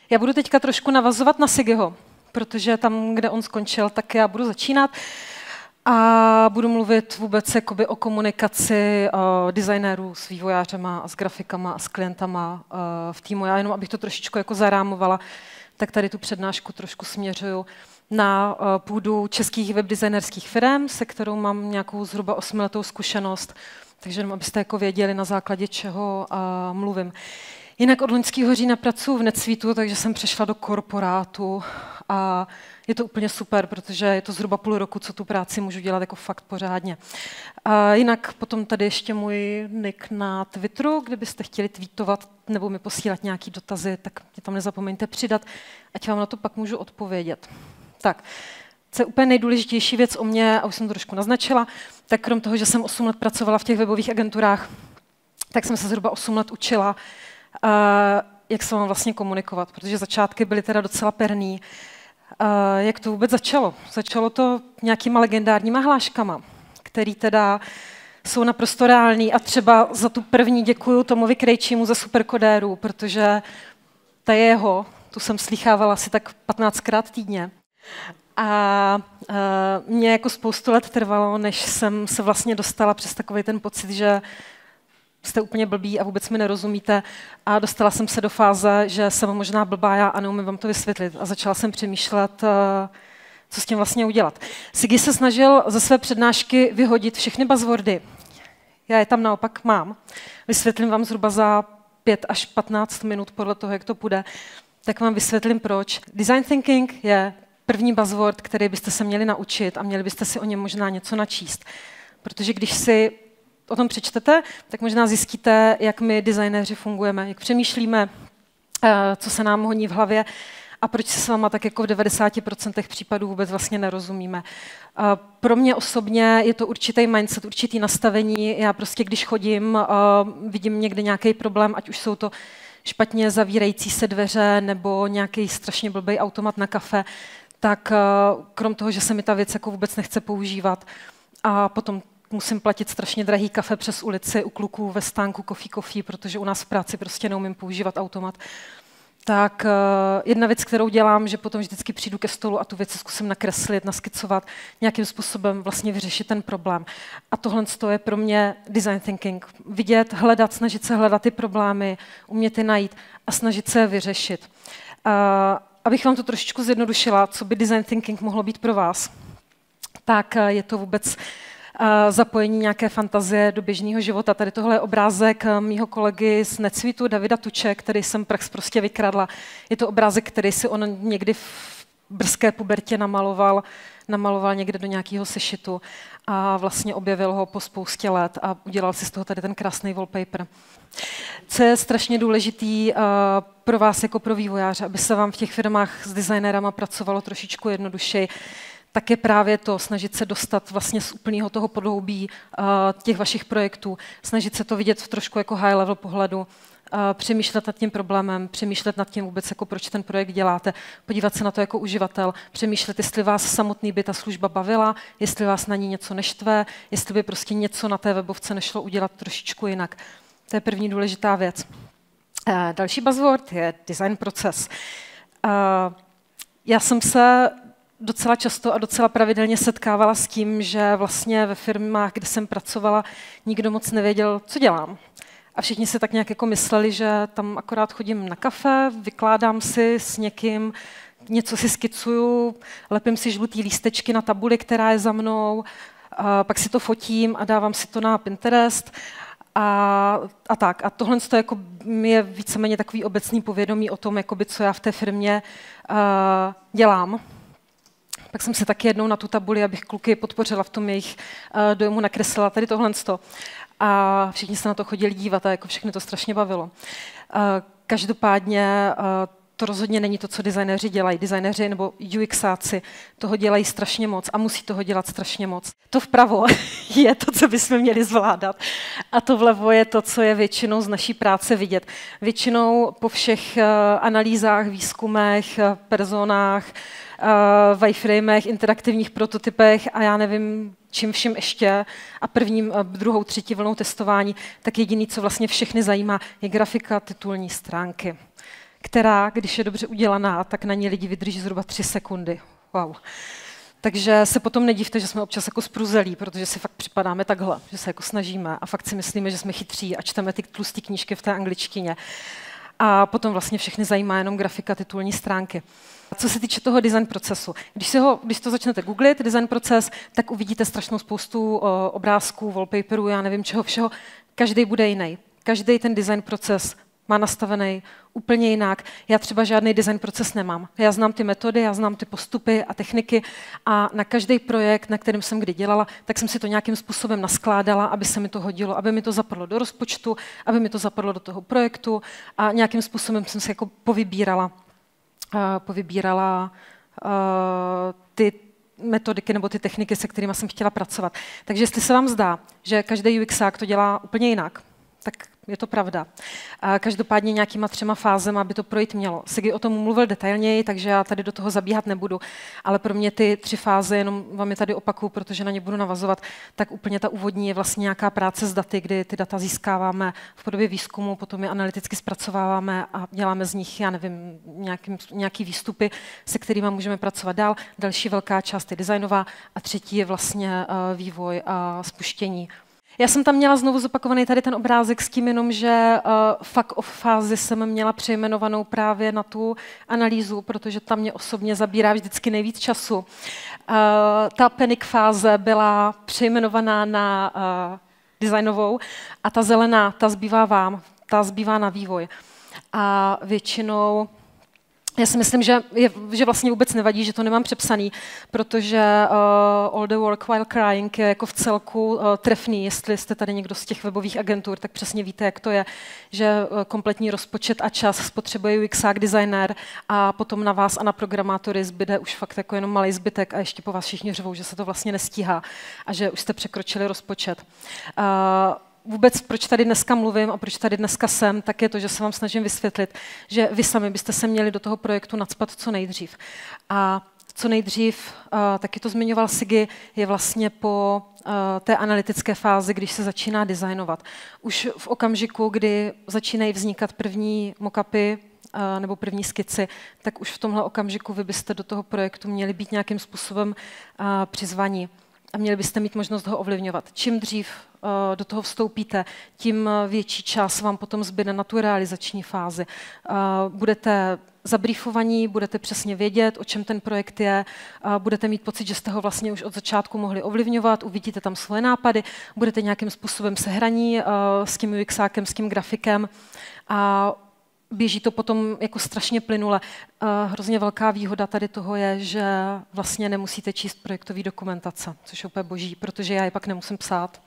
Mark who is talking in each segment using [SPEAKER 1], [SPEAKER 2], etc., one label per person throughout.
[SPEAKER 1] Já budu teďka trošku navazovat na Sigiho, protože tam, kde on skončil, tak já budu začínat. A budu mluvit vůbec jakoby o komunikaci designérů s vývojářema a s grafikama a s klientama v týmu. Já jenom, abych to trošičku jako zarámovala, tak tady tu přednášku trošku směřuju na půdu českých webdesignerských firm, se kterou mám nějakou zhruba 8letou zkušenost, takže jenom abyste jako věděli, na základě čeho mluvím. Jinak od loňského října pracuji v NetSuiteu, takže jsem přešla do korporátu a je to úplně super, protože je to zhruba půl roku, co tu práci můžu dělat jako fakt pořádně. A jinak potom tady ještě můj nick na Twitteru, kdybyste chtěli tweetovat nebo mi posílat nějaký dotazy, tak mě tam nezapomeňte přidat, ať vám na to pak můžu odpovědět. Tak, co je úplně nejdůležitější věc o mě, a už jsem to trošku naznačila, tak krom toho, že jsem 8 let pracovala v těch webových agenturách, tak jsem se zhruba 8 let učila, jak se mám vlastně komunikovat, protože začátky byly teda docela perný. Jak to vůbec začalo? Začalo to nějakýma legendárníma hláškama, který teda jsou naprosto reální a třeba za tu první děkuju Tomovi Krejčímu ze Superkodéru, protože ta jeho, tu jsem slýchávala asi tak 15krát týdně. A mě jako spoustu let trvalo, než jsem se vlastně dostala přes takový ten pocit, že jste úplně blbí a vůbec mi nerozumíte. A dostala jsem se do fáze, že jsem možná blbá já a neumím vám to vysvětlit. A začala jsem přemýšlet, co s tím vlastně udělat. Sigi se snažil ze své přednášky vyhodit všechny buzzwordy. Já je tam naopak mám. Vysvětlím vám zhruba za 5 až 15 minut podle toho, jak to půjde. Tak vám vysvětlím, proč. Design thinking je první buzzword, který byste se měli naučit a měli byste si o něm možná něco načíst. Protože když si o tom přečtete, tak možná zjistíte, jak my designéři fungujeme, jak přemýšlíme, co se nám honí v hlavě a proč se s váma tak jako v 90% případů vůbec vlastně nerozumíme. Pro mě osobně je to určitý mindset, určitý nastavení. Já prostě, když chodím, vidím někde nějaký problém, ať už jsou to špatně zavírající se dveře nebo nějaký strašně blbý automat na kafe, tak krom toho, že se mi ta věc jako vůbec nechce používat a potom musím platit strašně drahý kafe přes ulici u kluků ve stánku Coffee, protože u nás v práci prostě neumím používat automat. Tak jedna věc, kterou dělám, že potom vždycky přijdu ke stolu a tu věc zkusím nakreslit, naskicovat, nějakým způsobem vlastně vyřešit ten problém. A tohle je pro mě design thinking. Vidět, hledat, snažit se hledat ty problémy, umět je najít a snažit se je vyřešit. Abych vám to trošičku zjednodušila, co by design thinking mohlo být pro vás, tak je to vůbec zapojení nějaké fantazie do běžného života. Tady tohle je obrázek mýho kolegy z NetSuiteu, Davida Tuče, který jsem prax prostě vykradla. Je to obrázek, který si on někdy v brzké pubertě namaloval někde do nějakého sešitu a vlastně objevil ho po spoustě let a udělal si z toho tady ten krásný wallpaper. Co je strašně důležitý pro vás jako pro vývojáře, aby se vám v těch firmách s designérama pracovalo trošičku jednodušeji, tak je právě to snažit se dostat vlastně z úplného toho podhoubí těch vašich projektů, snažit se to vidět v trošku jako high level pohledu, přemýšlet nad tím problémem, přemýšlet nad tím vůbec, jako proč ten projekt děláte, podívat se na to jako uživatel, přemýšlet, jestli vás samotný by ta služba bavila, jestli vás na ní něco neštve, jestli by prostě něco na té webovce nešlo udělat trošičku jinak. To je první důležitá věc. Další buzzword je design proces. Já jsem se docela často a docela pravidelně setkávala s tím, že vlastně ve firmách, kde jsem pracovala, nikdo moc nevěděl, co dělám. A všichni si tak nějak jako mysleli, že tam akorát chodím na kafe, vykládám si s někým, něco si skicuju, lepím si žlutý lístečky na tabuli, která je za mnou, a pak si to fotím a dávám si to na Pinterest. A tak. A tohle jako je víceméně takový obecný povědomí o tom, jakoby, co já v té firmě dělám. Pak jsem se taky jednou na tu tabuli, abych kluky podpořila v tom jejich dojmu, nakreslila tady tohle. A všichni se na to chodili dívat a jako všechny to strašně bavilo. Každopádně to rozhodně není to, co designéři dělají. Designéři nebo UXáci toho dělají strašně moc a musí toho dělat strašně moc. To vpravo je to, co bychom měli zvládat. A to vlevo je to, co je většinou z naší práce vidět. Většinou po všech analýzách, výzkumech, personách, wireframech, interaktivních prototypech a já nevím, čím vším ještě a druhou, třetí vlnou testování, tak jediný, co vlastně všechny zajímá, je grafika titulní stránky, která, když je dobře udělaná, tak na ní lidi vydrží zhruba 3 sekundy. Wow. Takže se potom nedivte, že jsme občas jako spruzelí, protože si fakt připadáme takhle, že se jako snažíme a fakt si myslíme, že jsme chytří a čteme ty tlusté knížky v té angličtině. A potom vlastně všechny zajímá jenom grafika, titulní stránky. Co se týče toho design procesu, když to začnete googlit, design proces, tak uvidíte strašnou spoustu obrázků, wallpaperů, já nevím čeho všeho. Každý bude jiný. Každý ten design proces má nastavený úplně jinak. Já třeba žádný design proces nemám. Já znám ty metody, já znám ty postupy a techniky a na každý projekt, na kterém jsem kdy dělala, tak jsem si to nějakým způsobem naskládala, aby se mi to hodilo, aby mi to zapadlo do rozpočtu, aby mi to zapadlo do toho projektu a nějakým způsobem jsem si jako povybírala ty metodiky nebo ty techniky, se kterými jsem chtěla pracovat. Takže jestli se vám zdá, že každý UXák to dělá úplně jinak, tak je to pravda. Každopádně nějakýma 3 fázema by to projít mělo. Sigi o tom mluvil detailněji, takže já tady do toho zabíhat nebudu, ale pro mě ty 3 fáze, jenom vám je tady opakuju, protože na ně budu navazovat, tak úplně ta úvodní je vlastně nějaká práce s daty, kdy ty data získáváme v podobě výzkumu, potom je analyticky zpracováváme a děláme z nich, já nevím, nějaký výstupy, se kterými můžeme pracovat dál. Další velká část je designová a třetí je vlastně vývoj a spuštění. Já jsem tam měla znovu zopakovaný tady ten obrázek s tím jenom, že fuck off fázi jsem měla přejmenovanou právě na tu analýzu, protože tam mě osobně zabírá vždycky nejvíc času. Ta panic fáze byla přejmenovaná na designovou a ta zelená, ta zbývá vám, ta zbývá na vývoj. A většinou já si myslím, že vlastně vůbec nevadí, že to nemám přepsaný, protože all the work while crying je jako v celku trefný. Jestli jste tady někdo z těch webových agentur, tak přesně víte, jak to je, že kompletní rozpočet a čas spotřebuje UXák designer a potom na vás a na programátory zbyde už fakt jako jenom malý zbytek a ještě po vás všichni řvou, že se to vlastně nestíhá a že už jste překročili rozpočet. Vůbec, proč tady dneska mluvím a proč tady dneska jsem, tak je to, že se vám snažím vysvětlit, že vy sami byste se měli do toho projektu nacpat co nejdřív. A co nejdřív, taky to zmiňoval Sigi, je vlastně po té analytické fázi, když se začíná designovat. Už v okamžiku, kdy začínají vznikat první mock-upy nebo první skici, tak už v tomhle okamžiku vy byste do toho projektu měli být nějakým způsobem přizvaní. A měli byste mít možnost ho ovlivňovat. Čím dřív do toho vstoupíte, tím větší čas vám potom zbyde na tu realizační fázi. Budete zabriefovaní, budete přesně vědět, o čem ten projekt je, budete mít pocit, že jste ho vlastně už od začátku mohli ovlivňovat, uvidíte tam svoje nápady, budete nějakým způsobem sehraní s tím UXákem, s tím grafikem a běží to potom jako strašně plynule. Hrozně velká výhoda tady toho je, že vlastně nemusíte číst projektové dokumentace, což je úplně boží, protože já je pak nemusím psát.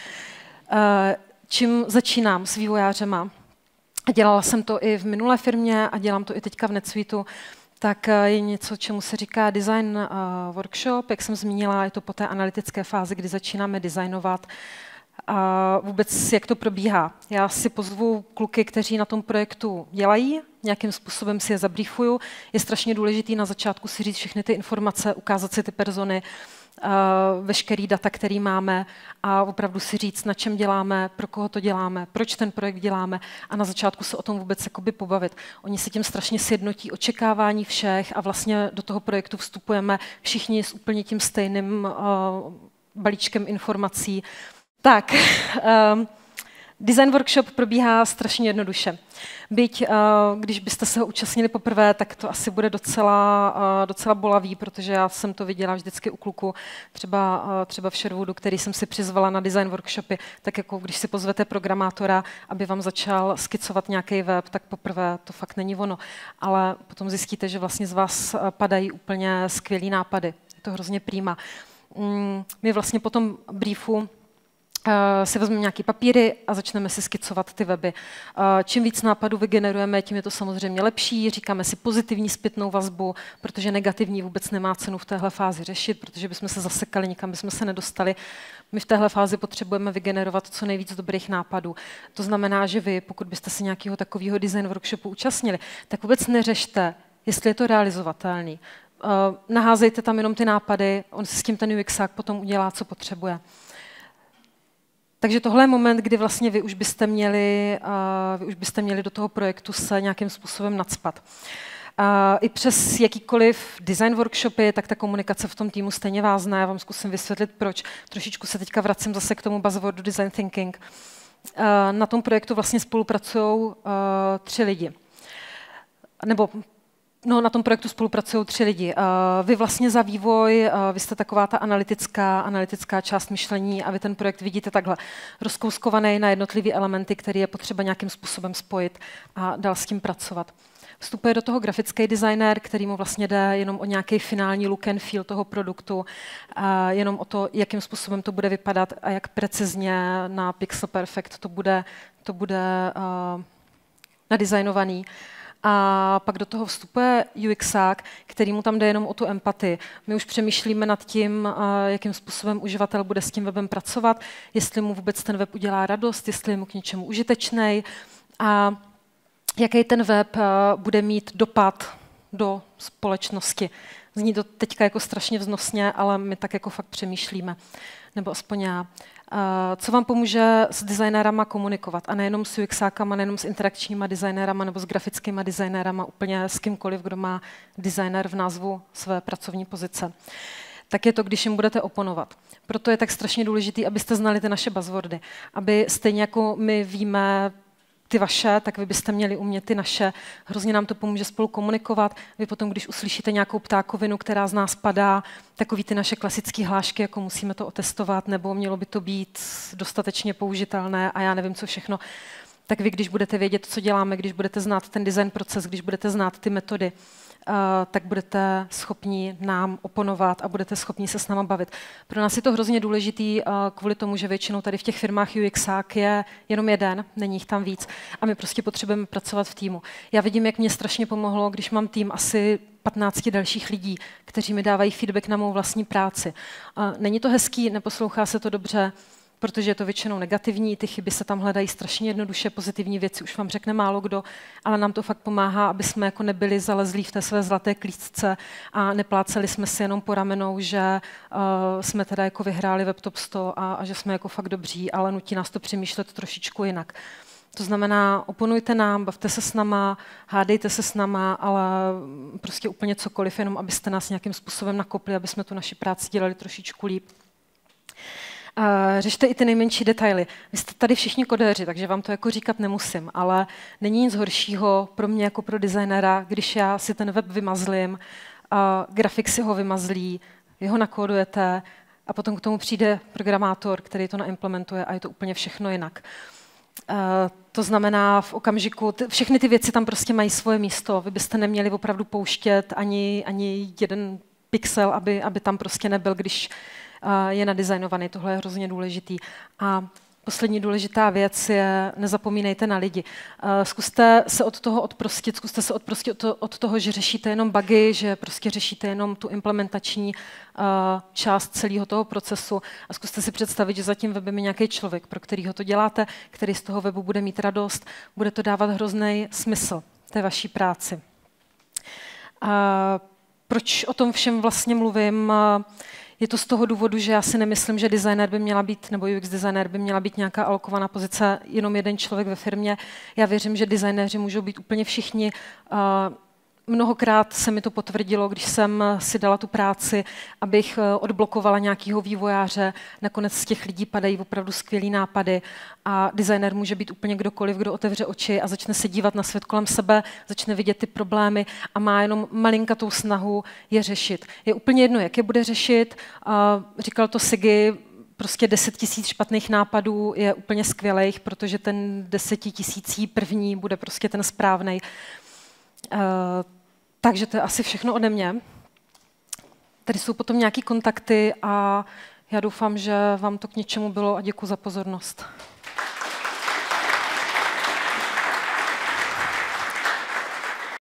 [SPEAKER 1] Čím začínám s vývojářema, a dělala jsem to i v minulé firmě a dělám to i teďka v NetSuiteu, tak je něco, čemu se říká design workshop. Jak jsem zmínila, je to po té analytické fázi, kdy začínáme designovat. A vůbec, jak to probíhá. Já si pozvu kluky, kteří na tom projektu dělají, nějakým způsobem si je zabriefuju. Je strašně důležitý na začátku si říct všechny ty informace, ukázat si ty persony, veškerý data, který máme a opravdu si říct, na čem děláme, pro koho to děláme, proč ten projekt děláme a na začátku se o tom vůbec jakoby pobavit. Oni si tím strašně sjednotí očekávání všech a vlastně do toho projektu vstupujeme všichni s úplně tím stejným balíčkem informací. Tak, design workshop probíhá strašně jednoduše. Byť, když byste se ho účastnili poprvé, tak to asi bude docela bolavý, protože já jsem to viděla vždycky u kluku, třeba v Sherwoodu, který jsem si přizvala na design workshopy, tak jako když si pozvete programátora, aby vám začal skicovat nějaký web, tak poprvé to fakt není ono. Ale potom zjistíte, že vlastně z vás padají úplně skvělý nápady. Je to hrozně prima. My vlastně po tom briefu si vezmeme nějaké papíry a začneme si skicovat ty weby. Čím víc nápadů vygenerujeme, tím je to samozřejmě lepší. Říkáme si pozitivní zpětnou vazbu, protože negativní vůbec nemá cenu v téhle fázi řešit, protože bychom se zasekali, nikam bychom se nedostali. My v téhle fázi potřebujeme vygenerovat co nejvíc dobrých nápadů. To znamená, že vy, pokud byste se nějakého takového design workshopu účastnili, tak vůbec neřešte, jestli je to realizovatelný. Naházejte tam jenom ty nápady, on si s tím ten UXák potom udělá, co potřebuje. Takže tohle je moment, kdy vlastně vy už byste měli do toho projektu se nějakým způsobem nacpat. I přes jakýkoliv design workshopy, tak ta komunikace v tom týmu stejně vázne. Já vám zkusím vysvětlit, proč. Trošičku se teďka vracím zase k tomu buzzwordu design thinking. Na tom projektu vlastně spolupracují 3 lidi. Na tom projektu spolupracují 3 lidi. Vy vlastně za vývoj, vy jste taková ta analytická část myšlení a vy ten projekt vidíte takhle rozkouskovaný na jednotlivé elementy, které je potřeba nějakým způsobem spojit a dál s tím pracovat. Vstupuje do toho grafický designér, kterýmu vlastně jde jenom o nějaký finální look and feel toho produktu, jenom o to, jakým způsobem to bude vypadat a jak precizně na Pixel Perfect to bude nadizajnovaný. A pak do toho vstupuje UXák, kterýmu tam jde jenom o tu empatii. My už přemýšlíme nad tím, jakým způsobem uživatel bude s tím webem pracovat, jestli mu vůbec ten web udělá radost, jestli je mu k něčemu užitečný a jaký ten web bude mít dopad do společnosti. Zní to teďka jako strašně vznosně, ale my tak jako fakt přemýšlíme, nebo aspoň já. Co vám pomůže s designérama komunikovat a nejenom s UXákama, nejenom s interakčníma designérama nebo s grafickými designérama, úplně s kýmkoliv, kdo má designer v názvu své pracovní pozice. Tak je to, když jim budete oponovat. Proto je tak strašně důležité, abyste znali ty naše buzzwordy, aby stejně jako my víme ty vaše, tak vy byste měli umět ty naše. Hrozně nám to pomůže spolu komunikovat. Vy potom, když uslyšíte nějakou ptákovinu, která z nás padá, takový ty naše klasické hlášky, jako musíme to otestovat, nebo mělo by to být dostatečně použitelné a já nevím, co všechno, tak vy, když budete vědět, co děláme, když budete znát ten design proces, když budete znát ty metody, tak budete schopni nám oponovat a budete schopni se s náma bavit. Pro nás je to hrozně důležitý kvůli tomu, že většinou tady v těch firmách UXák je jenom jeden, není jich tam víc a my prostě potřebujeme pracovat v týmu. Já vidím, jak mě strašně pomohlo, když mám tým asi 15 dalších lidí, kteří mi dávají feedback na mou vlastní práci. Není to hezký, neposlouchá se to dobře, protože je to většinou negativní, ty chyby se tam hledají strašně jednoduše, pozitivní věci už vám řekne málo kdo, ale nám to fakt pomáhá, aby jsme jako nebyli zalezlí v té své zlaté klíčce a nepláceli jsme si jenom po ramenou, že jsme teda jako vyhráli WebTop 100 a že jsme jako fakt dobří, ale nutí nás to přemýšlet trošičku jinak. To znamená, oponujte nám, bavte se s náma, hádejte se s náma, ale prostě úplně cokoliv, jenom abyste nás nějakým způsobem nakopli, aby jsme tu naši práci dělali trošičku líp. Řešte i ty nejmenší detaily. Vy jste tady všichni kodéři, takže vám to jako říkat nemusím, ale není nic horšího pro mě jako pro designéra, když já si ten web vymazlím, grafik si ho vymazlí, vy ho nakódujete a potom k tomu přijde programátor, který to naimplementuje a je to úplně všechno jinak. To znamená v okamžiku, všechny ty věci tam prostě mají svoje místo. Vy byste neměli opravdu pouštět ani jeden pixel, aby tam prostě nebyl, když je nadizajnovaný. Tohle je hrozně důležitý. A poslední důležitá věc je, nezapomínejte na lidi. Zkuste se od toho odprostit, od toho, že řešíte jenom bugy, že prostě řešíte jenom tu implementační část celého toho procesu a zkuste si představit, že za tím webem je nějaký člověk, pro kterýho to děláte, který z toho webu bude mít radost, bude to dávat hrozný smysl té vaší práci. Proč o tom všem vlastně mluvím? Je to z toho důvodu, že já si nemyslím, že designer by měla být, nebo UX designer by měla být nějaká alokovaná pozice, jenom jeden člověk ve firmě. Já věřím, že designéři můžou být úplně všichni. Mnohokrát se mi to potvrdilo, když jsem si dala tu práci, abych odblokovala nějakého vývojáře. Nakonec z těch lidí padají opravdu skvělý nápady a designer může být úplně kdokoliv, kdo otevře oči a začne se dívat na svět kolem sebe, začne vidět ty problémy a má jenom malinkatou snahu je řešit. Je úplně jedno, jak je bude řešit. Říkal to Sigi, prostě 10 000 špatných nápadů je úplně skvělých, protože ten 10 000 první bude prostě ten správnej. Takže to je asi všechno ode mě. Tady jsou potom nějaké kontakty a já doufám, že vám to k něčemu bylo a děkuji za pozornost.